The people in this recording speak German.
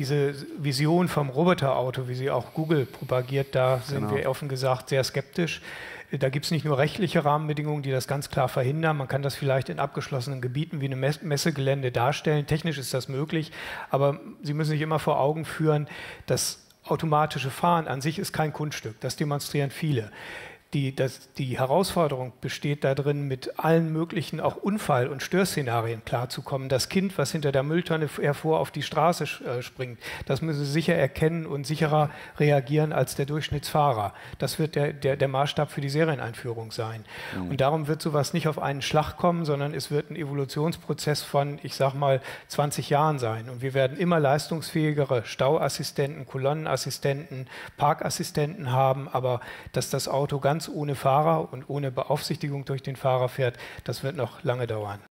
diese Vision vom Roboterauto, wie sie auch Google propagiert, da sind wir offen gesagt sehr skeptisch. Da gibt es nicht nur rechtliche Rahmenbedingungen, die das ganz klar verhindern. Man kann das vielleicht in abgeschlossenen Gebieten wie einem Messegelände darstellen. Technisch ist das möglich, aber Sie müssen sich immer vor Augen führen, das automatische Fahren an sich ist kein Kunststück. Das demonstrieren viele. Die Herausforderung besteht darin, mit allen möglichen auch Unfall- und Störszenarien klarzukommen. Das Kind, was hinter der Mülltonne hervor auf die Straße springt, das müssen Sie sicher erkennen und sicherer reagieren als der Durchschnittsfahrer. Das wird der Maßstab für die Serieneinführung sein. Und darum wird sowas nicht auf einen Schlag kommen, sondern es wird ein Evolutionsprozess von, ich sag mal, 20 Jahren sein. Und wir werden immer leistungsfähigere Stauassistenten, Kolonnenassistenten, Parkassistenten haben, aber dass das Auto ganz ohne Fahrer und ohne Beaufsichtigung durch den Fahrer fährt, das wird noch lange dauern.